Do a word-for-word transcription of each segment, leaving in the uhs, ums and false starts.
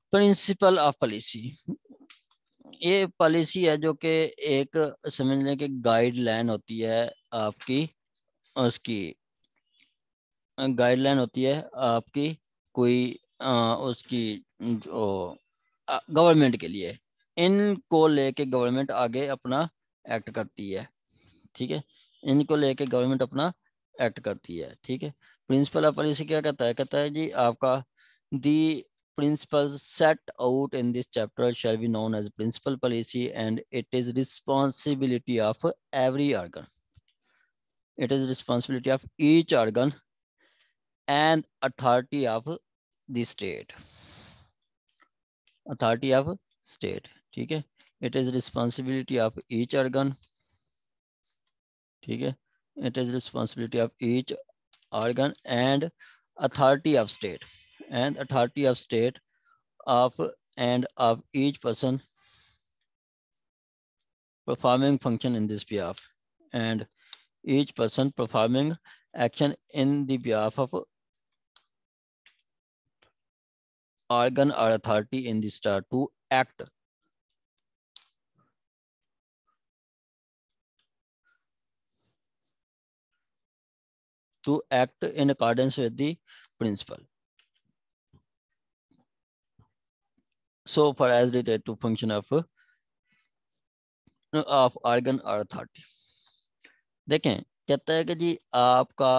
Principal of policy, ये policy है जो कि एक समझने की गाइडलाइन होती है आपकी, उसकी गाइडलाइन होती है आपकी कोई आ, उसकी जो गवर्नमेंट के लिए, इनको लेके गवर्नमेंट आगे अपना एक्ट करती है। ठीक है, इनको लेके गवर्नमेंट अपना एक्ट करती है। ठीक है, प्रिंसिपल ऑफ पॉलिसी क्या कहता है? कहता है जी आपका दी principles set out in this chapter shall be known as principal policy and it is responsibility of every organ. It is responsibility of each organ and authority of the state. Authority of state. ठीक है, it is responsibility of each organ. ठीक है, it is responsibility of each organ and authority of state and authority of state of and of each person performing function in this behalf and each person performing action in the behalf of organ or authority in the state to act to act in accordance with the principle so far as related to function of of organ or authority. देखें, कहता है कि जी आपका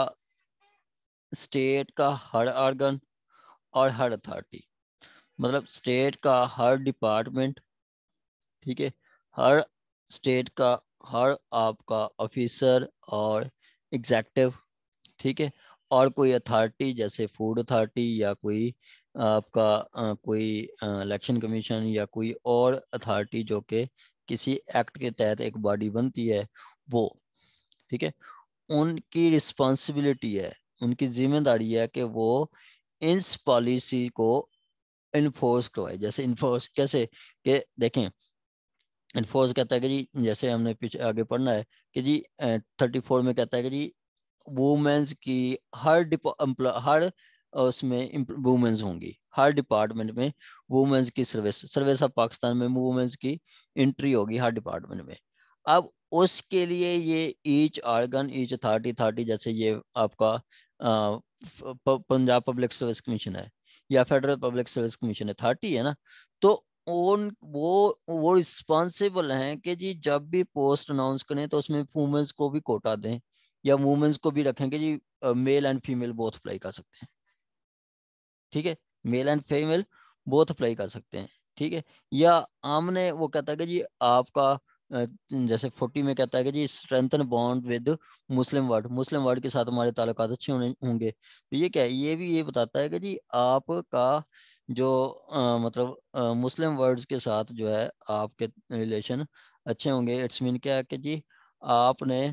state का हर organ और हर authority, मतलब state का हर department, ठीक है, हर स्टेट का हर आपका ऑफिसर और एग्जेक्टिव, ठीक है, और कोई अथॉरिटी जैसे फूड अथॉरिटी या कोई आपका आ, कोई इलेक्शन कमीशन या कोई और अथॉरिटी जो कि किसी एक्ट के तहत एक बॉडी बनती है वो, ठीक है, उनकी रिस्पॉन्सिबिलिटी है, उनकी जिम्मेदारी है कि वो इस पॉलिसी को इन्फोर्स करवाए। जैसे इन्फोर्स कैसे कि देखें, इन्फोर्स कहता है कि जी जैसे हमने पीछे आगे पढ़ना है कि जी थर्टी फोर में कहता है कि जी वुमेन्स की हर डिपा हर उसमें वुमेन्स होंगी, हर डिपार्टमेंट में वुमेन्स की सर्विस सर्विस ऑफ पाकिस्तान में वुमेन्स की एंट्री होगी हर डिपार्टमेंट में। अब उसके लिए ये each organ each authority authority जैसे ये आपका आ, पंजाब पब्लिक सर्विस कमीशन है या federal public service commission authority है ना, तो उन वो वो रिस्पॉन्सिबल हैं कि जी जब भी पोस्ट अनाउंस करें तो उसमें वुमेन्स को भी कोटा दें या वुमेन्स को भी रखेंगे जी, male and female both apply कर सकते हैं। ठीक है, male and female both apply कर सकते हैं। ठीक है, या आमने वो कहता है कि जी आपका जैसे फोर्टी में कहता है कि जी strengthen bond with Muslim world, Muslim world के साथ हमारे ताल्लुकात अच्छे होने होंगे। तो ये क्या है, ये भी ये बताता है कि जी आपका जो आ, मतलब आ, मुस्लिम वर्ल्ड के साथ जो है आपके रिलेशन अच्छे होंगे। इट्स मीन क्या है कि जी आपने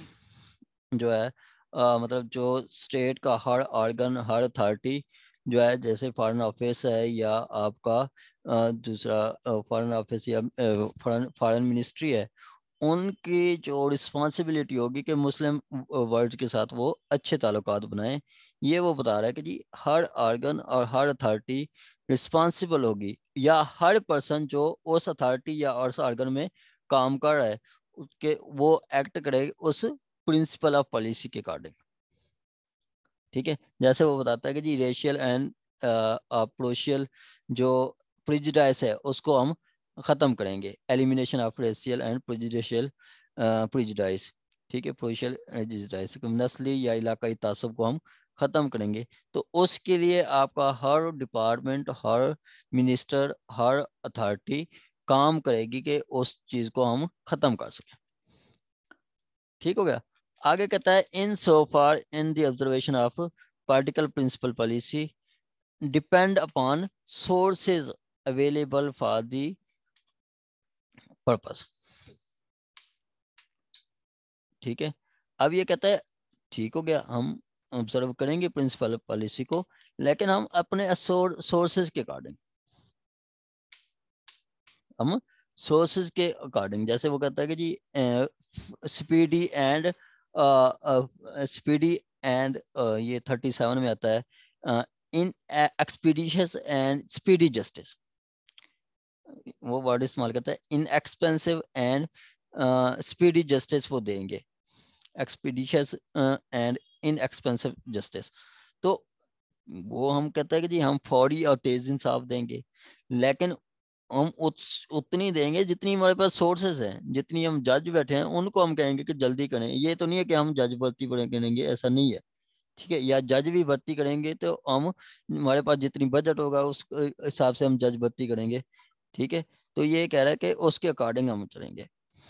जो है आ, मतलब जो स्टेट का हर ऑर्गन हर अथॉरिटी जो है जैसे फॉरेन ऑफिस है या आपका आ, दूसरा फॉरेन ऑफिस या फॉरेन फॉरेन मिनिस्ट्री है, उनकी जो रिस्पॉन्सिबिलिटी होगी कि मुस्लिम वर्ल्ड के साथ वो अच्छे ताल्लुकात बनाएं। ये वो बता रहा है कि जी हर ऑर्गन और हर अथॉरिटी रिस्पॉन्सिबल होगी या हर पर्सन जो उस अथॉरिटी या उस ऑर्गन में काम कर रहा है उसके वो एक्ट करे उस प्रिंसिपल ऑफ पॉलिसी के अकॉर्डिंग। ठीक है, जैसे वो बताता है कि जी रेशियल एंड प्रोशियल जो प्रिजुडाइस है उसको हम खत्म करेंगे, elimination of racial and prejudicial prejudice. ठीक है, प्रोशियल प्रिजुडाइस नस्ली या इलाकाई तासुब को हम खत्म करेंगे। तो उसके लिए आपका हर डिपार्टमेंट हर मिनिस्टर हर अथॉरिटी काम करेगी कि उस चीज को हम खत्म कर सकें। ठीक हो गया। आगे कहता है in so far in the observation of particle principle policy depend upon sources available for the purpose. ठीक है, अब ये कहता है ठीक हो गया, हम ऑब्जर्व करेंगे प्रिंसिपल पॉलिसी को लेकिन हम अपने सोर्सेज के अकॉर्डिंग, हम सोर्सेज के अकॉर्डिंग। जैसे वो कहता है कि जी स्पीडी एंड स्पीडी एंड ये थर्टी सेवन में आता है in expeditious and speedy justice. वो वर्ड इस्तेमाल करता है, इनएक्सपेंसिव एंड स्पीडी जस्टिस वो देंगे, एक्सपीडिशियस एंड इनएक्सपेंसिव जस्टिस। तो वो हम कहते हैं कि जी हम फौरी और तेज इंसाफ देंगे, लेकिन हम उत, उतनी देंगे जितनी हमारे पास सोर्सेस हैं, जितनी हम जज बैठे हैं उनको हम कहेंगे कि जल्दी करें। ये तो नहीं है कि हम जज भर्ती करेंगे, ऐसा नहीं है, ठीक है। या जज भी भर्ती करेंगे तो हम, हमारे पास जितनी बजट होगा उस हिसाब से हम जज भर्ती करेंगे, ठीक है। तो ये कह रहा है कि उसके अकॉर्डिंग हम चलेंगे।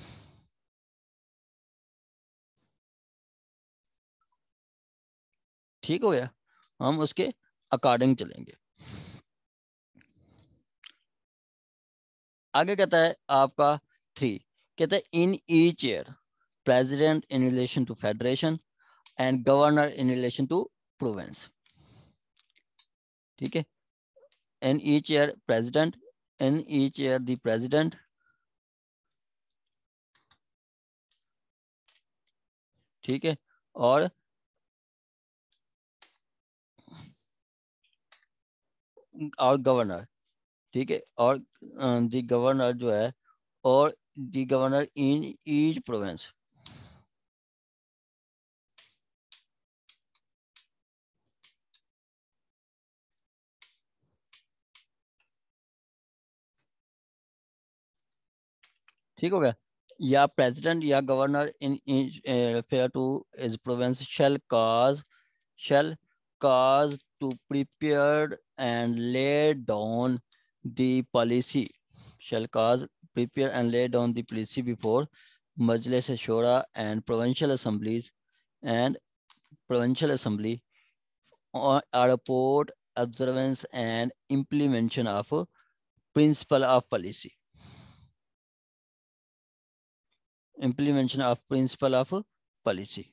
ठीक हो गया, हम उसके अकॉर्डिंग चलेंगे। आगे कहता है आपका थ्री, कहता है in each year president in relation to federation and governor in relation to province, ठीक है। In each year president, in each year the president, ठीक है, और और गवर्नर, ठीक है, और दी गवर्नर जो है, और the governor in each province, ठीक हो गया। या प्रेसिडेंट या governor in each fair to is province shall cause shall cause to prepare and lay down the policy, shall cause prepare and lay down the policy before Majlis Shura and provincial assemblies and provincial assembly on a report observance and implementation of principle of policy, implementation of principle of policy,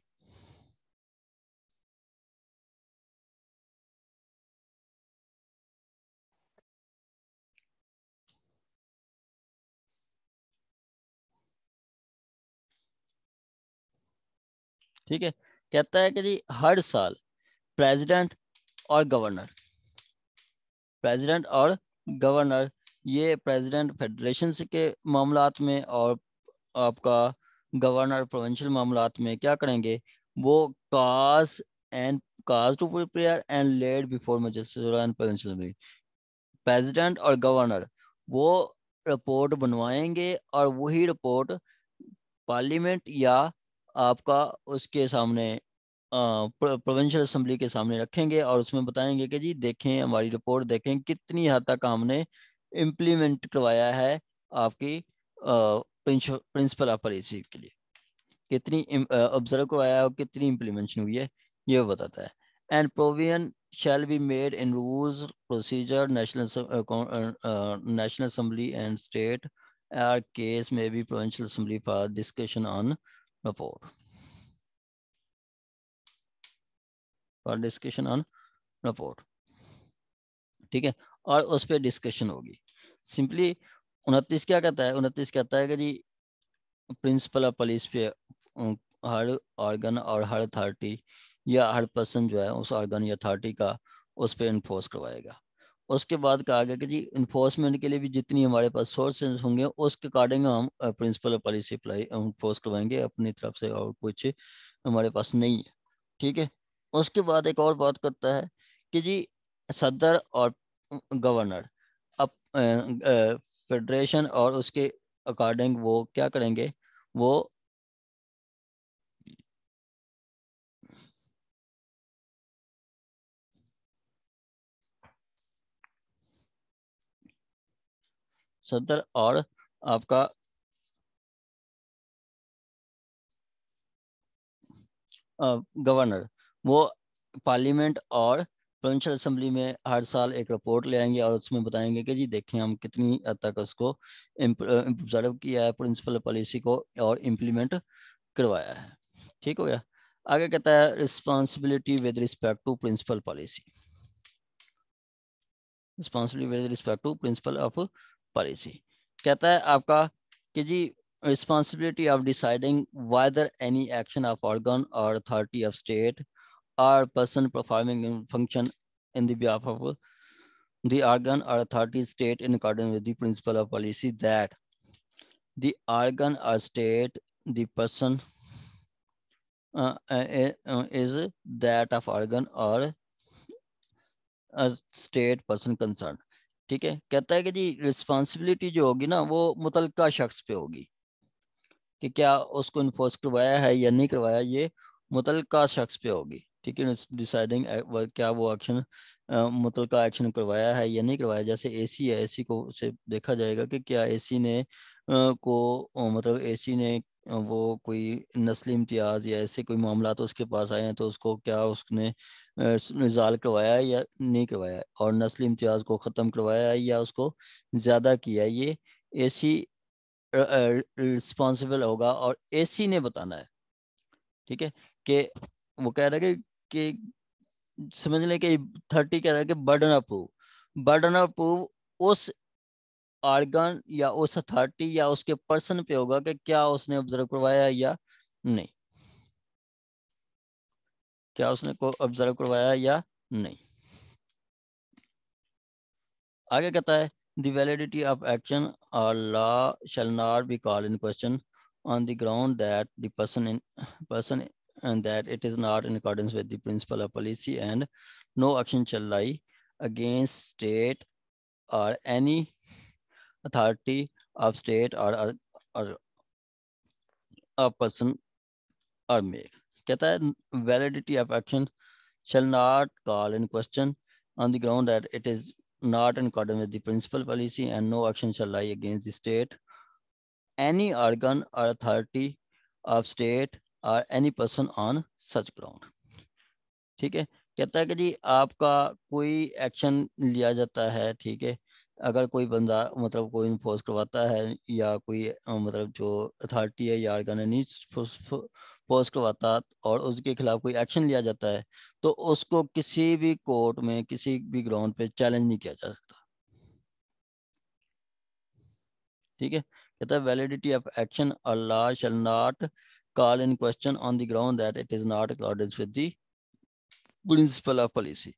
ठीक है। कहता है कि जी हर साल president और governor, president और governor, ये president federation के मामलात में और आपका गवर्नर प्रोविंशियल मामलात में क्या करेंगे, वो cause and cause to prepare and laid before magistrate and provincial assembly, president और गवर्नर वो रिपोर्ट बनवाएंगे और वही रिपोर्ट पार्लियामेंट या आपका उसके सामने प्रोविंशियल असेंबली के सामने रखेंगे और उसमें बताएंगे कि जी देखें हमारी रिपोर्ट, देखें कितनी हद तक हमने इम्प्लीमेंट करवाया है आपकी प्रिंसिपल ऑफ पॉलिसी के लिए, कितनी ऑब्जर्व करवाया है और कितनी इम्प्लीमेंटेशन हुई है, ये बताता है। And provision shall be made in rules procedure national uh, uh, national assembly and state or case may be provincial assembly for discussion on report, for discussion on report, ठीक है। और उस पर डिस्कशन होगी। सिंपली उनतीस क्या कहता है, उनतीस कहता है कि जी प्रिंसिपल ऑफ पुलिस पे हर ऑर्गन और हर अथॉरिटी या हर पर्सन जो है उस ऑर्गन या अथॉरिटी का उस पर इन्फोर्स करवाएगा। उसके बाद कहा गया कि जी इन्फोर्समेंट के लिए भी जितनी हमारे पास सोर्सेज होंगे उसके अकॉर्डिंग हम principle of policy apply enforce करवाएंगे अपनी तरफ से, और कुछ हमारे पास नहीं है, ठीक है। उसके बाद एक और बात करता है कि जी सदर और गवर्नर अब फेडरेशन और उसके अकॉर्डिंग वो क्या करेंगे, वो सदर और आपका गवर्नर वो पार्लियामेंट और प्रोविंशियल असेंबली में हर साल एक रिपोर्ट ले आएंगे और उसमें बताएंगे कि जी देखें हम कितनी हद तक उसको ऑब्जर्व किया है प्रिंसिपल पॉलिसी को और इम्प्लीमेंट करवाया है, ठीक हो गया। आगे कहता है responsibility with respect to principle policy, responsibility with respect to principle of policy, कहता है आपका कि जी responsibility of deciding whether any action of organ or authority of state or person performing in function in the behalf of the organ or authority state in accordance with the principle of policy that the organ or state the person uh, uh, uh, is that of organ or state person concern. ठीक है, कहता है कि जी responsibility जो होगी ना वो मुतलका शख्स पे होगी कि क्या उसको इन्फोर्स करवाया है या नहीं करवाया, ये मुतलका शख्स पे होगी। ठीक है, डिसाइडिंग क्या वो एक्शन मुतलका एक्शन करवाया है या नहीं करवाया। जैसे एसी है, एसी को से देखा जाएगा कि क्या एसी ने आ, को मतलब एसी ने वो कोई नस्ली इम्तियाज या ऐसे कोई मामला तो उसके पास आए हैं तो उसको क्या उसने रिजॉल्व करवाया है या नहीं करवाया है, और नस्ली इम्तियाज को ख़त्म करवाया है या उसको ज़्यादा किया है, ये एसी रिस्पॉन्सिबल होगा और एसी ने बताना है। ठीक है, कि वो कह रहा है कि, कि समझ लें कि थर्टी कह रहा है कि burden of proof, burden of proof उस ऑर्गन या उस अथॉरिटी या उसके पर्सन पे होगा कि क्या उसने ऑब्जर्व करवाया या नहीं, क्या उसने को ऑब्जर्व करवाया या नहीं। आगे कहता है the validity of action or law shall not be called in question on the ground that the person in person and that it is not in accordance with the principle of policy, and no action shall lie against state or any authority of state or or a person or make। कहता है validity of action shall not call in question on the ground that it is not in accordance with the principal policy, and no action shall lie against the state, any organ or authority of state or any person on such ground। ठीक है, कहता है कि जी आपका कोई action लिया जाता है, ठीक है, अगर कोई बंदा मतलब कोई इन्फोर्स करवाता है या कोई मतलब जो अथॉरिटी है या ऑर्गन है नहीं फोर्स करवाता और उसके खिलाफ कोई एक्शन लिया जाता है तो उसको किसी भी कोर्ट में किसी भी ग्राउंड पे चैलेंज नहीं किया जा सकता। ठीक है, कहता है वैलिडिटी ऑफ एक्शन और law shall not call in question on the ground that it is not according with the principle of policy,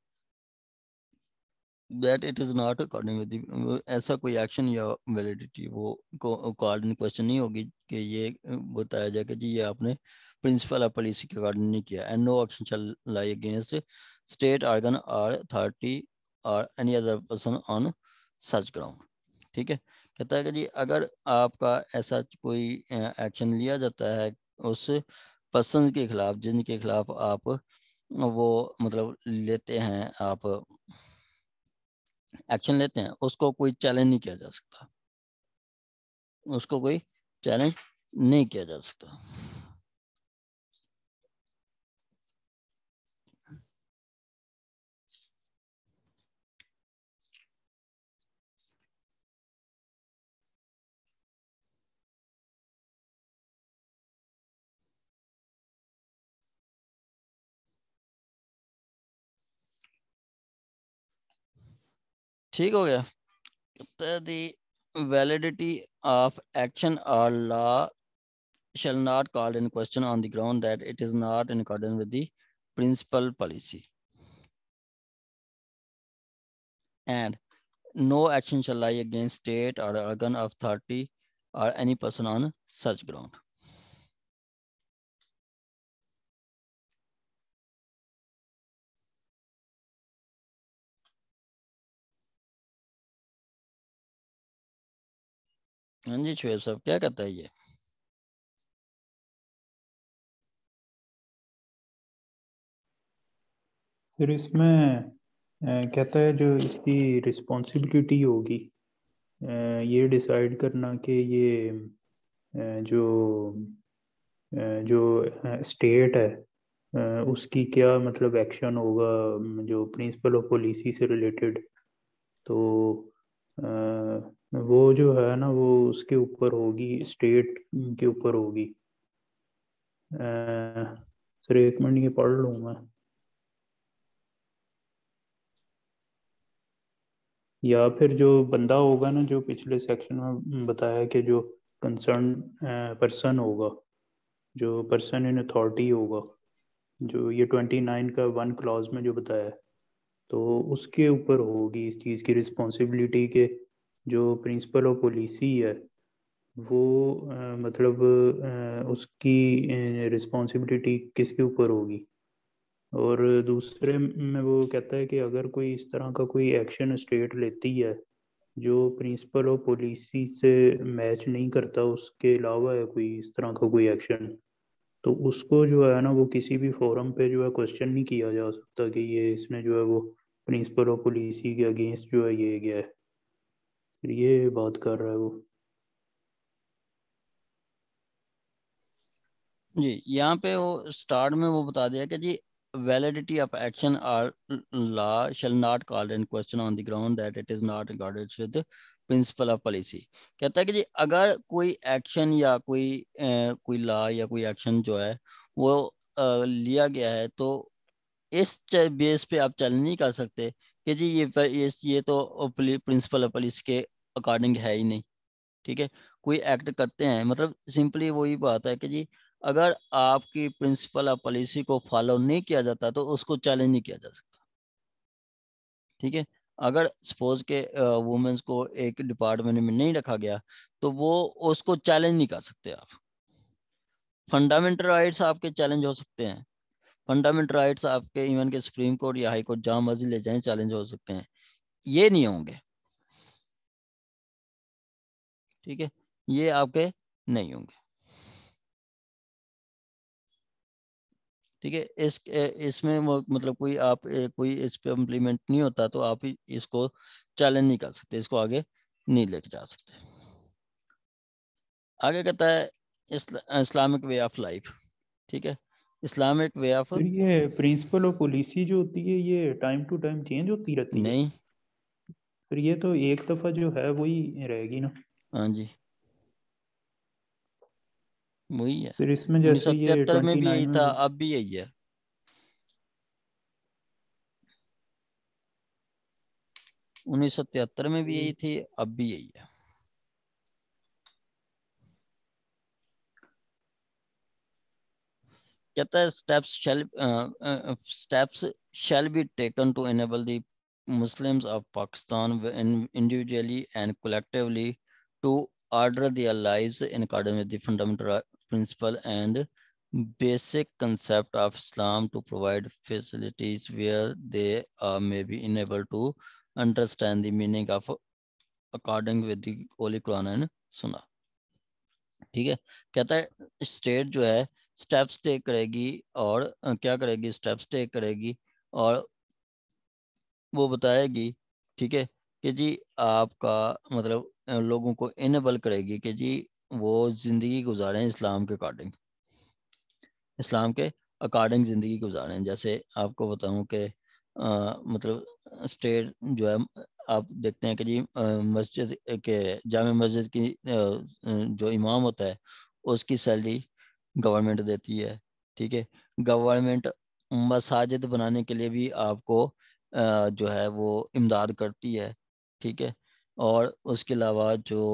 that it is not according with ऐसा कोई एक्शन या वैलिडिटी वो को कॉल्ड इन क्वेश्चन नहीं होगी कि ये बताया जाए कि जी ये आपने प्रिंसिपल ऑफ पॉलिसी के अकॉर्डिंग नहीं किया। And no action shall lie against state organ और अथॉरिटी और any other person on such ground. ठीक है, कहता है कि जी अगर आपका ऐसा कोई एक्शन लिया जाता है उस पर्सन के खिलाफ जिनके खिलाफ आप वो मतलब लेते हैं आप एक्शन लेते हैं, उसको कोई चैलेंज नहीं किया जा सकता, उसको कोई चैलेंज नहीं किया जा सकता। ठीक हो गया। the validity of action or law shall not call in question on the ground that it is not in accordance with the principal policy, and no action shall lie against state or organ of authority or any person on such ground। हाँ जी शुएब साहब क्या कहता है ये? फिर इसमें कहता है जो इसकी रिस्पॉन्सिबिलिटी होगी ये डिसाइड करना कि ये जो जो स्टेट है उसकी क्या मतलब एक्शन होगा जो प्रिंसिपल ऑफ पॉलिसी से रिलेटेड, तो वो जो है ना वो उसके ऊपर होगी, स्टेट के ऊपर होगी। सर एक मिनट ये पढ़ लूँ मैं, या फिर जो बंदा होगा ना जो पिछले सेक्शन में बताया कि जो कंसर्न पर्सन होगा, जो पर्सन इन अथॉरिटी होगा, जो ये ट्वेंटी नाइन का वन क्लॉज में जो बताया है, तो उसके ऊपर होगी इस चीज़ की रिस्पॉन्सिबिलिटी के जो प्रिंसिपल ऑफ पॉलिसी है वो अ, मतलब अ, उसकी रिस्पॉन्सिबिलिटी किसके ऊपर होगी। और दूसरे में वो कहता है कि अगर कोई इस तरह का कोई एक्शन स्टेट लेती है जो प्रिंसिपल ऑफ पॉलिसी से मैच नहीं करता, उसके अलावा है कोई इस तरह का कोई एक्शन, तो उसको जो है ना वो किसी भी फोरम पे जो है क्वेश्चन नहीं किया जा सकता कि ये इसने जो है वो प्रिंसिपल ऑफ पॉलिसी के अगेंस्ट जो है ये गया है। फिर ये बात कर रहा है वो। जी, यहाँ पे वो स्टार्ट में वो बता दिया कि जी validity of action or law shall not called in question on the ground that it is not regarded with principle of policy. कहता है कि जी अगर कोई एक्शन या कोई अ, कोई लॉ या कोई एक्शन जो है वो अ, लिया गया है तो इस बेस पे आप चैलेंज नहीं कर सकते कि जी ये ये, ये तो प्रिंसिपल ऑफ पॉलिसी के अकॉर्डिंग है ही नहीं। ठीक है, कोई एक्ट करते हैं मतलब सिंपली वही बात है कि जी अगर आपकी प्रिंसिपल ऑफ पॉलिसी को फॉलो नहीं किया जाता तो उसको चैलेंज नहीं किया जा सकता। ठीक है, अगर सपोज के वुमेन्स को एक डिपार्टमेंट में नहीं रखा गया तो वो उसको चैलेंज नहीं कर सकते आप। फंडामेंटल राइट्स आपके चैलेंज हो सकते हैं, फंडामेंटल राइट्स आपके इवन के सुप्रीम कोर्ट या हाई कोर्ट जहां मर्जी ले जाएं चैलेंज हो सकते हैं, ये नहीं होंगे। ठीक है, ये आपके नहीं होंगे। ठीक है, इस इसमें वो मतलब कोई आप ए, कोई इस पे इम्प्लीमेंट नहीं होता तो आप ही इसको चैलेंज नहीं कर सकते, इसको आगे नहीं लेके जा सकते। आगे कहता है इस्लामिक वे ऑफ लाइफ। ठीक है, इस्लामिक वे ऑफ, फिर ये प्रिंसिपल ऑफ पॉलिसी जो होती है ये टाइम टू टाइम चेंज होती रहती है। नहीं, फिर ये तो एक दफ़ा जो है वही रहेगी ना। हाँ जी वही है। फिर इसमें उन्नीस सौ जैसे ये तिहत्तर में ट्वेंटी भी नाइन यही में था, वो अब भी यही है। उन्नीस सौ तिहत्तर में भी यही थी, अब भी यही है। कहता है steps shall steps shall be taken to enable the Muslims of Pakistan individually and collectively to order their lives in accordance with the fundamental principle and basic concept of Islam, to provide facilities where they uh, may be enabled to understand the meaning of according with the Holy Quran and Sunnah। ठीक है, कहता है state जो है steps take करेगी और अ, क्या करेगी, स्टेप्स टेक करेगी और वो बताएगी। ठीक है, कि जी आपका मतलब अ, लोगों को इनेबल करेगी कि जी वो जिंदगी गुजारें इस्लाम के अकॉर्डिंग, इस्लाम के अकॉर्डिंग ज़िंदगी गुजारें। जैसे आपको बताऊं कि अ, मतलब स्टेट जो है आप देखते हैं कि जी अ, मस्जिद के जामे मस्जिद की अ, जो इमाम होता है उसकी सैलरी गवर्नमेंट देती है। ठीक है, गवर्नमेंट मसाजिद बनाने के लिए भी आपको अ, जो है वो इमदाद करती है। ठीक है, और उसके अलावा जो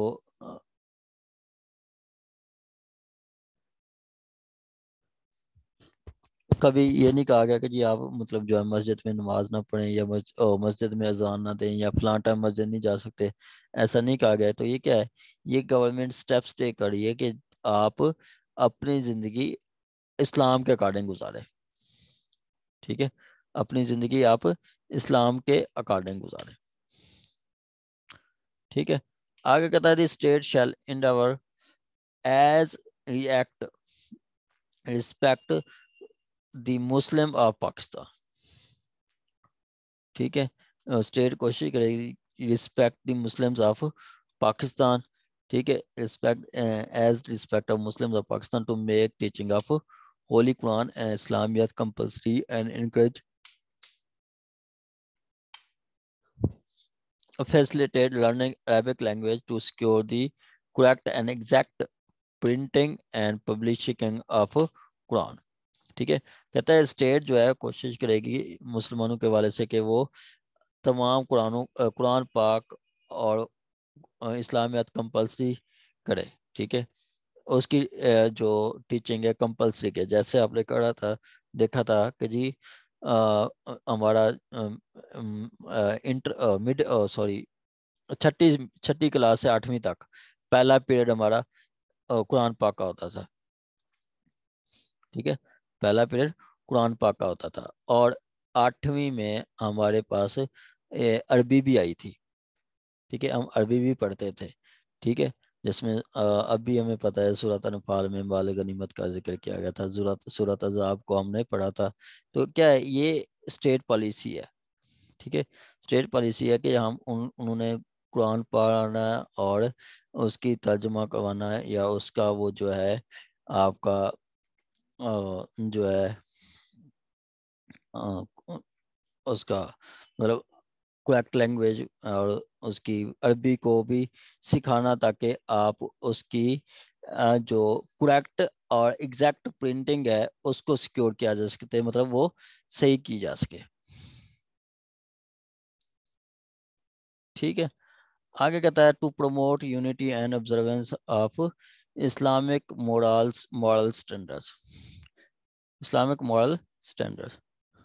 कभी ये नहीं कहा गया कि जी आप मतलब जो है मस्जिद में नमाज ना पढ़ें या मस, अ, मस्जिद में अजान ना दें या फलां टाइम मस्जिद नहीं जा सकते, ऐसा नहीं कहा गया। तो ये क्या है, ये गवर्नमेंट स्टेप्स टेक कर रही है कि आप अपनी ज़िंदगी इस्लाम के अकॉर्डिंग गुजारें। ठीक है, अपनी ज़िंदगी आप इस्लाम के अकॉर्डिंग गुजारें। ठीक है, आगे कहता है the state shall endeavor as react respect the Muslim of Pakistan. ठीक है, स्टेट कोशिश करेगी respect the Muslims of Pakistan. ठीक है, respect as respect of Muslims of Pakistan to make teaching of holy Quran and इस्लामियत compulsory and encourage facilitate learning Arabic language to secure the correct and exact printing and publishing of Quran. ठीक है, कहता है state जो है कोशिश करेगी मुसलमानों के वाले से कि वो तमाम कुरानों कुरान पाक और इस्लामियत कंपल्सरी करे। ठीक है, उसकी जो टीचिंग है कंपल्सरी के, जैसे आपने करा था देखा था कि जी हमारा इंटर मिड सॉरी छठी छठी क्लास से आठवीं तक पहला पीरियड हमारा अ, कुरान पाक का होता था। ठीक है, पहला पीरियड कुरान पाक का होता था। और आठवीं में हमारे पास ए, अरबी भी आई थी। ठीक है, हम अरबी भी पढ़ते थे। ठीक है, जिसमें अ, अभी हमें पता है सूरत अनफाल में माल गनीमत का जिक्र किया गया था, सूरत सूरत अज़ाब को हमने पढ़ा था। तो क्या है, ये स्टेट पॉलिसी है। ठीक है, स्टेट पॉलिसी है कि हम उन उन्होंने कुरान पढ़ाना है और उसकी तर्जुमा करवाना है, या उसका वो जो है आपका अ, जो है अ, उसका मतलब करेक्ट लैंग्वेज और उसकी अरबी को भी सिखाना, ताकि आप उसकी अ, जो करेक्ट और एग्जैक्ट प्रिंटिंग है उसको सिक्योर किया जा सके, मतलब वो सही की जा सके। ठीक है, आगे कहता है to promote unity and observance of Islamic morals moral standards. Islamic moral standards.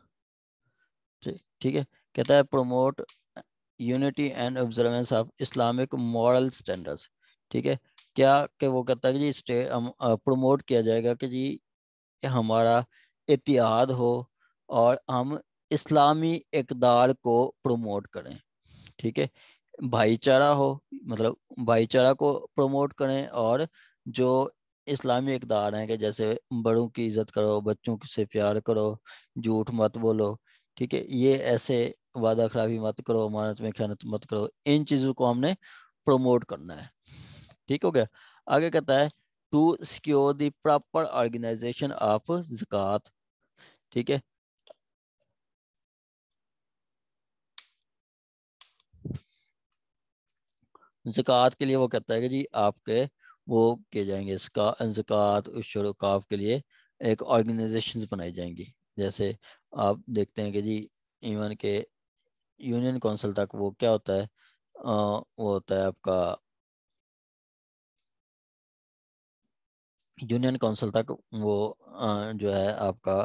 ठीक है, कहता है promote unity and observance of Islamic moral standards. ठीक है, क्या कि वो कहता है कि जी स्टे हम प्रमोट किया जाएगा कि जी हमारा इत्तेहाद हो और हम इस्लामी इक़दार को प्रमोट करें। ठीक है, भाईचारा हो, मतलब भाईचारा को प्रमोट करें, और जो इस्लामी इक़दार हैं कि जैसे बड़ों की इज्जत करो, बच्चों से प्यार करो, झूठ मत बोलो। ठीक है, ये ऐसे वादा खिलाफी मत करो, अमानत में खयानत मत करो, इन चीज़ों को हमने प्रमोट करना है। ठीक हो गया। आगे कहता है to secure the proper organisation of ज़कात। ठीक है, ज़कात के लिए वो कहता है कि जी आपके वो किए जाएंगे, ज़कात उशर औकाफ के लिए एक ऑर्गेनाइजेशंस बनाई जाएंगी। जैसे आप देखते हैं कि जी इवन के यूनियन काउंसिल तक वो क्या होता है, अ, वो होता है आपका यूनियन काउंसिल तक वो अ, जो है आपका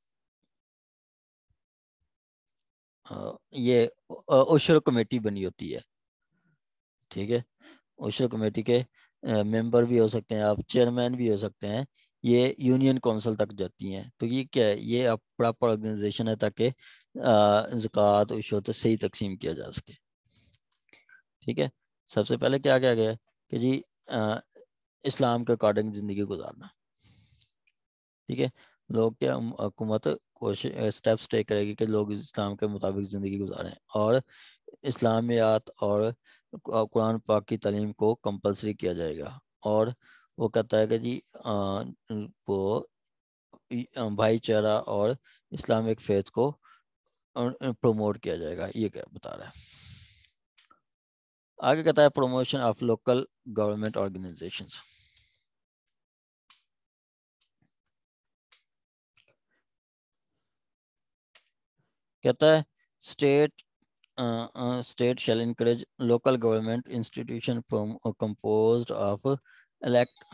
अ, ये उशर कमेटी बनी होती है। ठीक है, उशर कमेटी के मेंबर भी हो सकते हैं, आप चेयरमैन भी हो सकते हैं, ये यूनियन काउंसिल तक जाती हैं। तो ये क्या है, ये आप प्रॉपर ऑर्गेनाइजेशन है ताकि ज़कात उशर तो सही तकसीम किया जा सके। ठीक है, सबसे पहले क्या क्या गया कि जी अ, इस्लाम के अकॉर्डिंग ज़िंदगी गुजारना। ठीक है, लोग क्या हुकूमत कोशिश स्टेप्स टेक करेगी कि लोग इस्लाम के मुताबिक ज़िंदगी गुजारें, और इस्लामियात और कुरान पाक की तालीम को कंपलसरी किया जाएगा। और वो कहता है कि जी आ, वो भाईचारा और इस्लामिक फेथ को प्रमोट किया जाएगा। ये क्या बता रहा है। आगे कहता है promotion of local government organisations. कहता है state state shall encourage local government institution from uh, composed of elect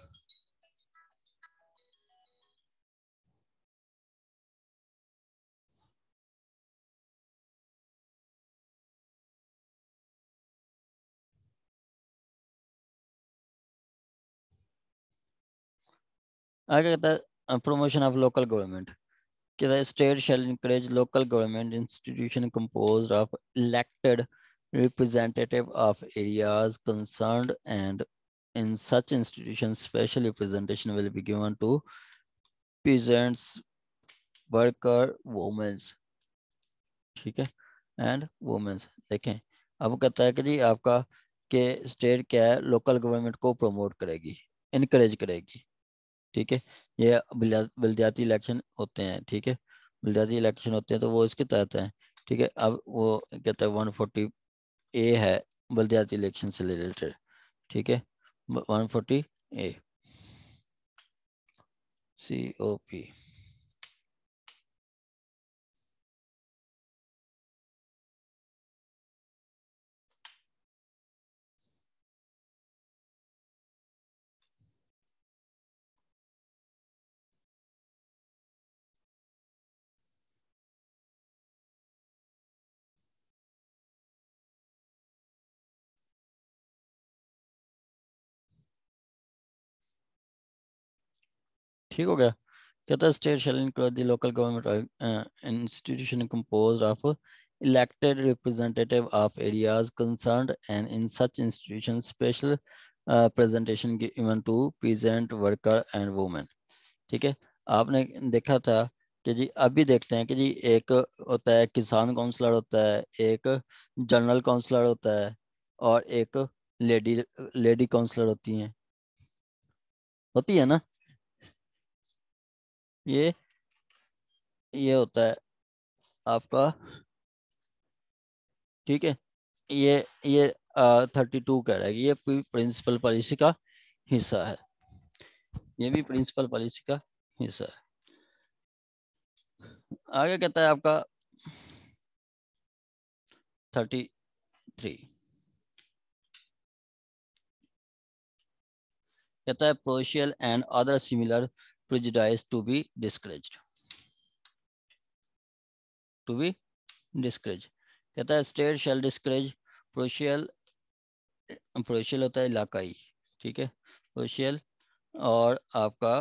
आगे कहता है प्रमोशन ऑफ लोकल गवर्नमेंट कि the state shall encourage local government institution composed of elected representative of areas concerned, and in such institutions special representation will be given to peasants, worker, women। ठीक है, and women's. देखें, अब कहता है कि जी आपका के स्टेट क्या है, लोकल गवर्नमेंट को प्रमोट करेगी, इनकरेज करेगी। ठीक है, ये बलदिया- बलदियाती इलेक्शन होते हैं। ठीक है, बलदियाती इलेक्शन होते हैं तो वो इसके तहत हैं। ठीक है, अब वो कहता है वन फोर्टी ए है बलदियाती इलेक्शन से रिलेटेड। ठीक है, one forty A C O P. ठीक हो गया। कहता है state shall include the local government institution composed of elected representative of areas concerned, and in such institutions special uh, presentation given to peasant worker and women। ठीक है, आपने देखा था कि जी अभी देखते हैं कि जी एक होता है किसान काउंसलर होता है, एक जनरल काउंसलर होता है और एक लेडी लेडी काउंसलर होती हैं, होती है ना। ये ये होता है आपका, ठीक है। ये ये थर्टी टू कह रहा है कि ये प्रिंसिपल पॉलिसी का हिस्सा है, ये भी प्रिंसिपल पॉलिसी का हिस्सा है। आगे कहता है आपका थर्टी थ्री, कहता है parochial and other similar prejudice to be discouraged, to be discourage. कहता है स्टेट शैल डिस्करेज प्रोशियल, प्रोशियल होता है इलाकाई, ठीक है, प्रोशियल और आपका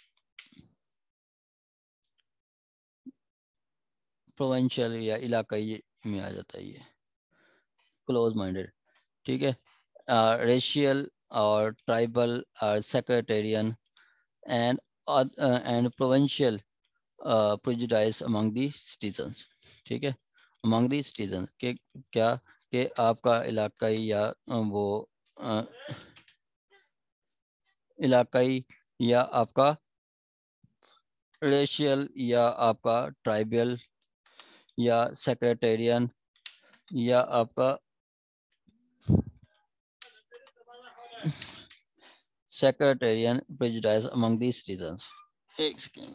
प्रोविंशियल या इलाकाई में आ जाता है, ये क्लोज माइंडेड, ठीक है। रेशियल और ट्राइबल और sectarian and and provincial prejudice among the citizens, ठीक है, अमंग दी सिटीजन के क्या कि आपका इलाकाई या वो uh, इलाकाई या आपका रेशियल या आपका ट्राइबल या सेक्रेटेरियन या आपका sectarian prejudice among the citizens. एक सेकेंड,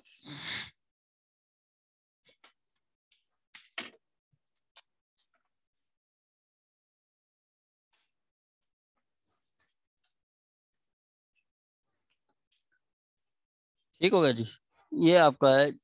ठीक हो गया जी। ये आपका है,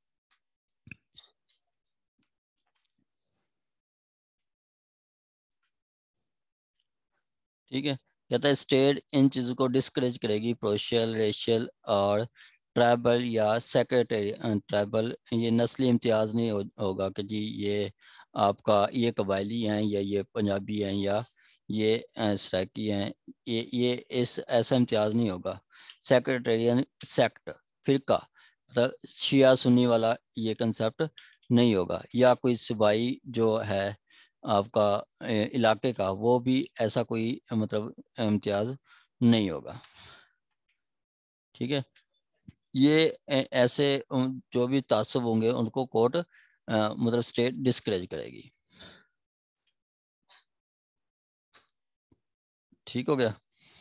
ठीक है। कहता है स्टेट इन चीज़ों को डिस्करेज करेगी, प्रोशियल, रेशियल और ट्राइबल या सेक्रेटरी ट्राइबल, ये नस्ली इम्तियाज़ नहीं हो, होगा कि जी ये आपका ये कबायली हैं या ये पंजाबी हैं या ये सराकी हैं, ये ये इस ऐसा इम्तियाज़ नहीं होगा। सेक्रेटेरियन सेक्ट फिरका, मतलब शिया सुन्नी वाला ये कंसेप्ट नहीं होगा, या कोई सूबाई जो है आपका इलाके का वो भी ऐसा कोई मतलब इम्तियाज नहीं होगा, ठीक है। ये ऐसे जो भी तासुब होंगे उनको कोर्ट मतलब स्टेट डिस्करेज करेगी, ठीक हो गया।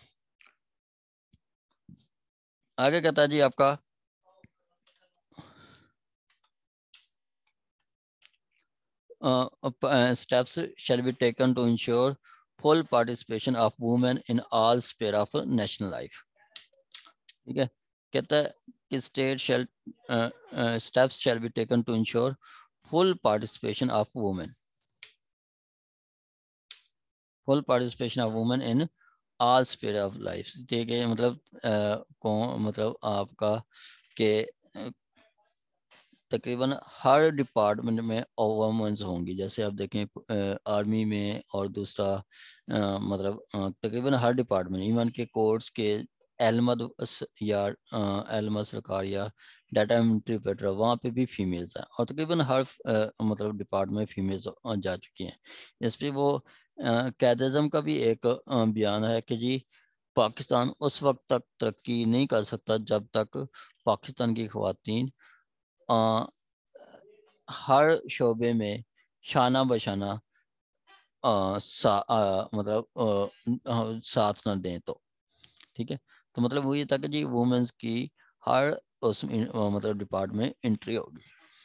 आगे कहता है जी आपका steps shall be taken to ensure full participation of women in all sphere of national life, ठीक है। कहता है कि state shall steps shall be taken to ensure full participation of women, full participation of women in all sphere of life, ठीक है। मतलब आ, कौन मतलब आपका के तकरीबन हर डिपार्टमेंट में वुमेन्स होंगी, जैसे आप देखें आर्मी में और दूसरा आ, मतलब आ, तकरीबन हर डिपार्टमेंट, इवन के कोर्ट्स के एलमद या एलमद सरकार या डाटा एंट्री ऑपरेटर वहाँ पे भी फीमेल्स हैं, और तकरीबन हर आ, मतलब डिपार्टमेंट में फीमेल्स जा चुकी हैं। इस पर वो कैदिज्म का भी एक आ, बयान है कि जी पाकिस्तान उस वक्त तक तरक्की नहीं कर सकता जब तक पाकिस्तान की खवातीन आ, हर शोबे में शाना बशाना आ, सा, आ, मतलब आ, साथ न दें तो, ठीक है। तो मतलब वो ये था कि जी वुमेन्स की हर उस मतलब डिपार्टमेंट एंट्री होगी।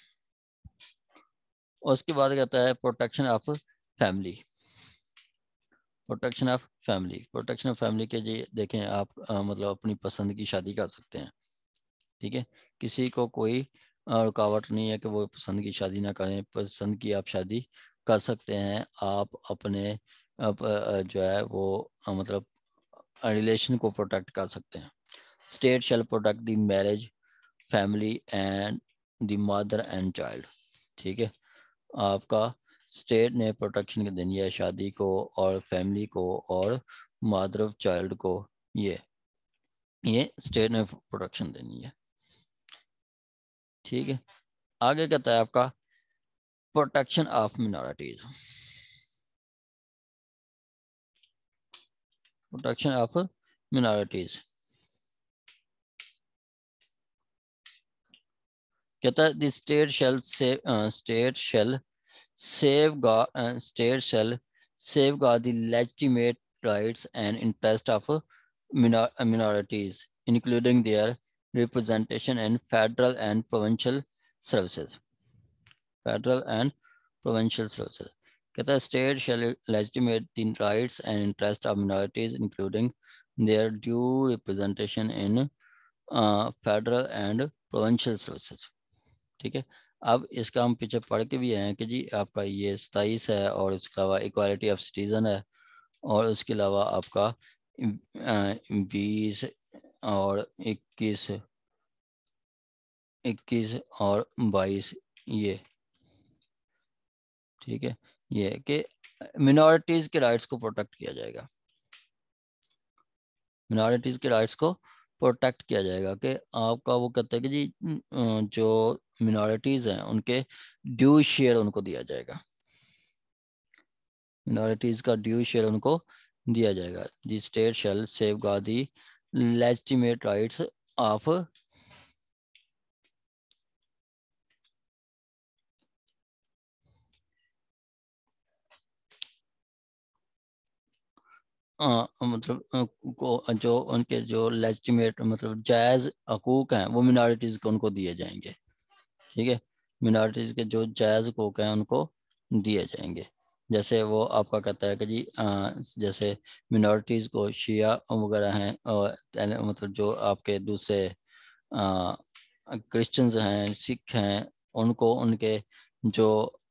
उसके बाद कहता है protection of family, protection of family, protection of family के जी देखें आप आ, मतलब अपनी पसंद की शादी कर सकते हैं, ठीक है। किसी को कोई रुकावट नहीं है कि वो पसंद की शादी ना करें, पसंद की आप शादी कर सकते हैं, आप अपने आप, जो है वो मतलब रिलेशन को प्रोटेक्ट कर सकते हैं। State shall protect the marriage family and the mother and child. ठीक है, आपका स्टेट ने प्रोटेक्शन देनी है शादी को और फैमिली को और मदर ऑफ चाइल्ड को, ये ये स्टेट ने प्रोटेक्शन देनी है। ठीक है, आगे कहता है आपका protection of minorities. Protection of minorities कहता है the state shall save state shall safeguard uh, state shall safeguard the legitimate rights and interest of minor minorities, including their representation in federal and provincial services. Federal and provincial services. कहता है state shall legitimate the rights and interest of minorities, including their due representation in uh, federal and provincial services. ठीक है, अब इसका हम पीछे पढ़ के भी हैं कि जी आपका ये सताईस है और उसके अलावा इक्वालिटी ऑफ सिटीजन है और उसके अलावा आपका बीस और इक्कीस इक्कीस और बाईस ये। ठीक है, ये कि मिनॉरिटीज के राइट्स को प्रोटेक्ट किया जाएगा, मिनॉरिटीज के राइट्स को प्रोटेक्ट किया जाएगा कि आपका वो कहते हैं कि जी जो मिनॉरिटीज हैं उनके ड्यू शेयर उनको दिया जाएगा, मिनॉरिटीज का ड्यू शेयर उनको दिया जाएगा। The state shall safeguard the legitimate rights of आ, मतलब आ, को जो उनके जो लेजिटिमेट मतलब जायज़ हकूक हैं वो मिनॉरिटीज को उनको दिए जाएंगे। ठीक है, मिनॉरिटीज के जो जायज़ हकूक हैं उनको दिए जाएंगे। जैसे वो आपका कहता है कि जी आ, जैसे मिनॉरिटीज़ को शिया वगैरह हैं और मतलब जो आपके दूसरे क्रिश्चियंस हैं, सिख हैं, उनको उनके जो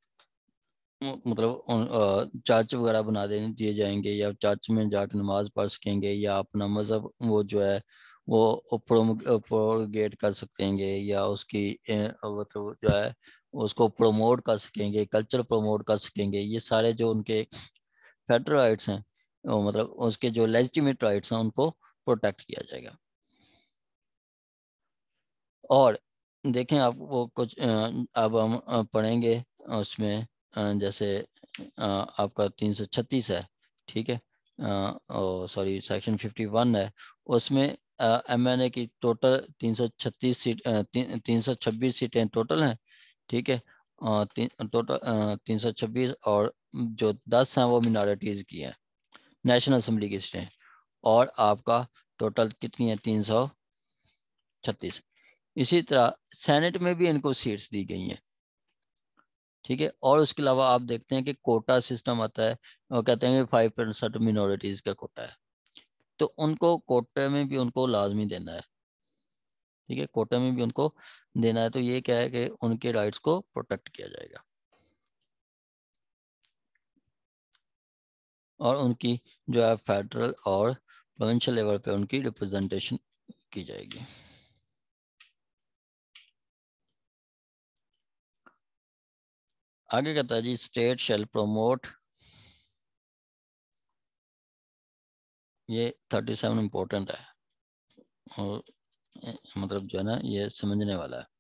मतलब चर्च वगैरह बना दे दिए जाएंगे या चर्च में जाकर नमाज पढ़ सकेंगे या अपना मज़हब वो जो है वो प्रोमोगेट कर सकेंगे या उसकी मतलब जो है उसको प्रमोट कर सकेंगे, कल्चर प्रमोट कर सकेंगे। ये सारे जो उनके फेडरल राइट्स हैं मतलब उसके जो लेजिटिमेट राइट्स हैं उनको प्रोटेक्ट किया जाएगा। और देखें आप वो कुछ अब हम पढ़ेंगे उसमें जैसे आपका तीन सौ छत्तीस है। ठीक है, सॉरी सेक्शन फिफ्टी वन है, उसमें एम एन ए की टोटल तीन सौ छत्तीस सीट तीन सौ छब्बीस सीटें टोटल हैं। ठीक है, टोटल तीन सौ छब्बीस और जो दस हैं वो मिनॉरिटीज़ की हैं, नेशनल असम्बली की सीटें। और आपका टोटल कितनी है, तीन सौ छत्तीस। इसी तरह सेनेट में भी इनको सीट्स दी गई हैं। ठीक है, और उसके अलावा आप देखते हैं कि कोटा सिस्टम आता है, वो कहते हैं कि फाइव परसेंट मिनॉरिटीज का कोटा है, तो उनको कोटे में भी उनको लाजमी देना है। ठीक है, कोटे में भी उनको देना है, तो ये क्या है कि उनके राइट्स को प्रोटेक्ट किया जाएगा और उनकी जो है फेडरल और प्रोविंशियल लेवल पे उनकी रिप्रेजेंटेशन की जाएगी। आगे कहता है जी स्टेट शैल प्रमोट, ये थर्टी सेवन इम्पोर्टेंट है और मतलब जो है ना ये समझने वाला है।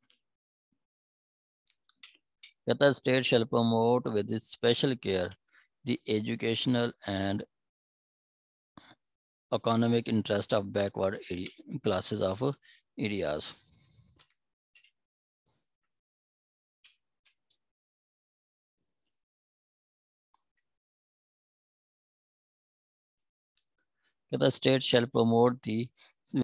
कहता है state shall promote with special care the educational and economic interest of backward classes of areas. कहता है स्टेट शैल प्रमोट द